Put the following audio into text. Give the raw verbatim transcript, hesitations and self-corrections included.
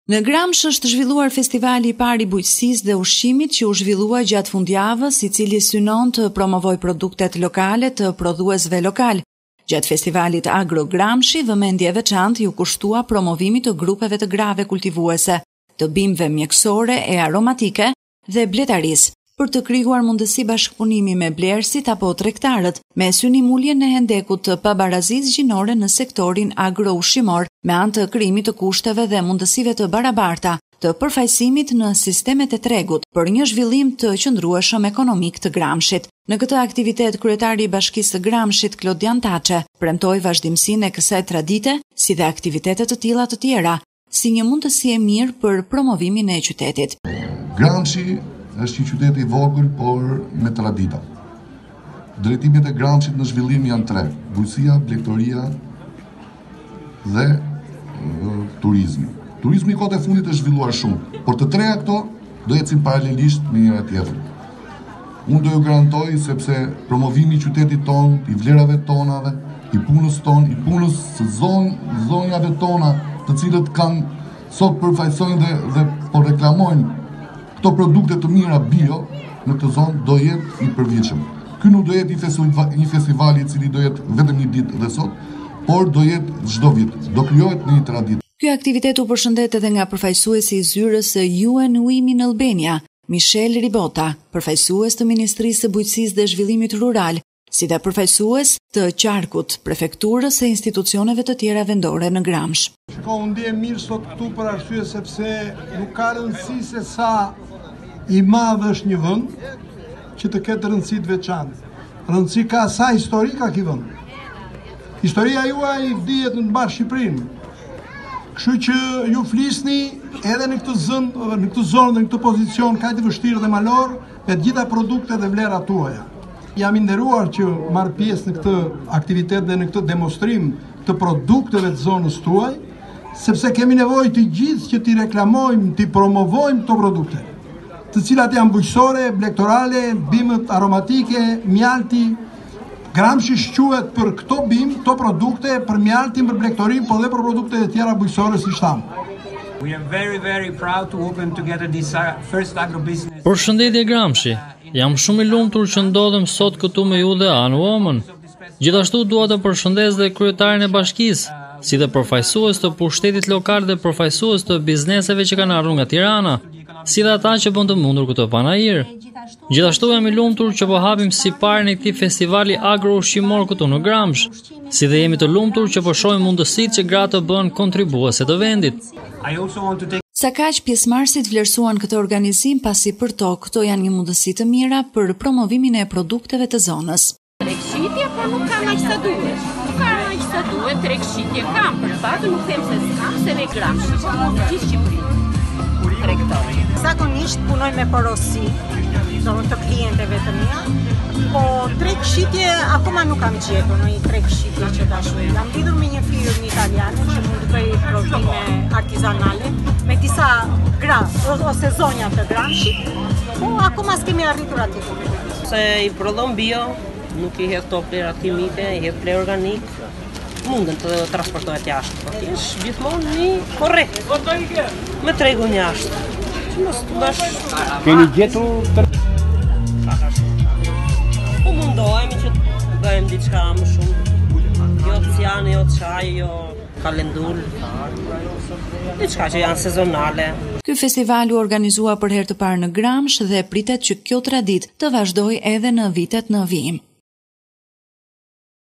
Në Gramsh është zhvilluar festivali i parë i bujqësisë dhe ushqimit që u zhvillua gjatë fundjavës, i cili synon të promovojë produktet lokale të prodhuesve lokal. Gjatë festivalit Agro Gramshi, vëmendje e veçantë ju kushtua promovimit të grupeve të grave kultivuese, të bimëve mjekësore e aromatike dhe bletarisë, për të krijuar mundësi bashkëpunimi me blerësit apo tregtarët, me synim uljen e hendekut të pabarazisë gjinore në sektorin agro-ushqimor, me anë të krijimit të kushteve dhe mundësive të barabarta të përfaqësimit në sistemet e tregut për një zhvillim të qëndrueshëm ekonomik të Gramshit. Në këtë aktivitet, kryetari i Bashkisë së Gramshit, Klodian Taçe, premtoi vazhdimsinë e kësaj tradite, si dhe aktivitete të tilla të tjera, si një mundësi e mirë për promovimin e qytetit. Gramshi është një qytet i vogël, por me tradita. Drejtimet e Gramshit në zhvillim janë tre: bujqësia, blegtoria dhe e, turizmi. Turizmi i kohët e fundit është zhvilluar shumë, por të treja këto do ecin paralelisht me njëra tjetrën. Unë do ju garantoj, sepse promovimi i qytetit ton, i vlerave tonave, i punës ton, i punës së zon, zonjave tona, të cilët kanë sot përfaqësojnë dhe, dhe po reklamojnë këto produkte të mira bio në këtë zonë, do jetë i përvitshëm. Ky nuk do jetë një festival, një festival i cili do jetë vetëm një ditë dhe sot, por do jetë çdo vit. Do krijohet në një traditë. Ky aktivitet u përshëndet edhe nga përfaqësuesi i zyrës së U N Women Albania, Michelle Ribota, përfaqësues të Ministrisë së Bujqësisë dhe Zhvillimit Rural, si dhe përfaqësues të qarkut, prefekturës e institucioneve të tjera vendore në Gramsh. Shiko, unë ndihem mirë sot këtu për arsye sepse nuk ka rëndësi se sa i madh është një vend që të ketë rëndësi të veçantë. Rëndësi ka sa histori ka ky vend. Historia juaj dihet në të bashkë Shqipërinë. Kështu që ju flisni edhe në këtë zonë, në këtë zonë, në këtë pozicion kaq të vështirë dhe malor, me të gjitha produktet dhe vlerat tuaja. Jam i nderuar që marr pjesë në këtë aktivitet dhe në këtë demonstrim të produkteve të zonës tuaj, sepse kemi nevojë të gjithë që t'i reklamojmë, t'i promovojmë këto produkte, të cilat janë bujqësore, blegtorale, bimët aromatike, mjalti. Gramshi shquhet për këto bimë, këto produkte, për mjaltin, për blegtorin, po dhe për produkte e tjera bujqësore si shtamë. We are very very proud to open together this first agribusiness. Përshëndetje Gramshi. Jam shumë i lumtur që ndodhem sot këtu me ju dhe Anë Women. Gjithashtu dua të përshëndes dhe kryetarin e bashkisë, si dhe përfaqësues të pushtetit lokal dhe përfaqësues të bizneseve që kanë ardhur nga Tirana, si dhe ata që bën të mundur këtë panajir. Gjithashtu jam i lumtur që po hapim siparin e këtij festivali agro-ushqimor këtu në Gramsh, si dhe jemi të lumtur që po shohim mundësitë që gratë bën kontribuese të vendit. I also want to take Sa kaq pjesëmarrësit vlerësuan këtë organizim, pasi për to këto janë një mundësi të mira për promovimin e produkteve të zonës. Tregshitje, por nuk kam aq sa duhet. Nuk kam aq sa duhet, tregshitje kam, për fakt nuk them se s'kam, se ne Gramshi, gjithë Shqipërinë. Tregtori. Zakonisht punoj me porosi, domethënë të klientëve të mia, po tregshitje akoma nuk kam gjetur në një tregshitje që dashur. Jam lidhur me një firmë italiane që mund të bëj prodhime artizanale me disa gra ose zonja të Gramshit, po akoma s'kemi arritur aty. Se i prodhon bio, nuk i hedh to vlerat kimike, i hedh vlerë organik, mundën të transportohet jashtë, po ti është gjithmonë një korrekt, me tregun jashtë. Që mos të bash... Keni gjetur të... Po mundohemi që të bëjmë diçka më shumë, jo të cianë, jo të qaj, jo kalendull, diçka që janë sezonale. Ky festival u organizua për herë të parë në Gramsh dhe pritet që kjo traditë të vazhdojë edhe në vitet në vijim.